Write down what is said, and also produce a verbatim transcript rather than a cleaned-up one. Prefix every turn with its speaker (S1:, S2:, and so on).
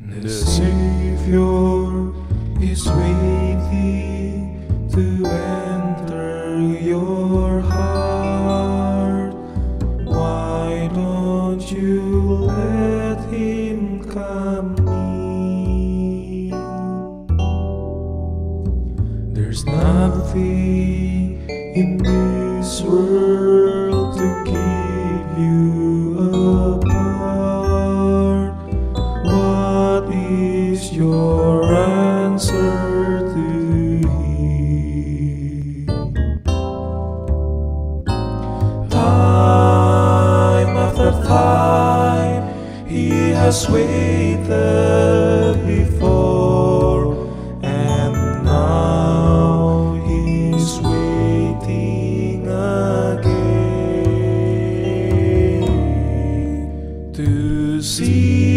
S1: The Savior is waiting to enter your heart. Why don't you let Him come in? There's nothing in this world to keep you apart. What is your answer to Him? Time after time He has waited before, and now He's waiting again to see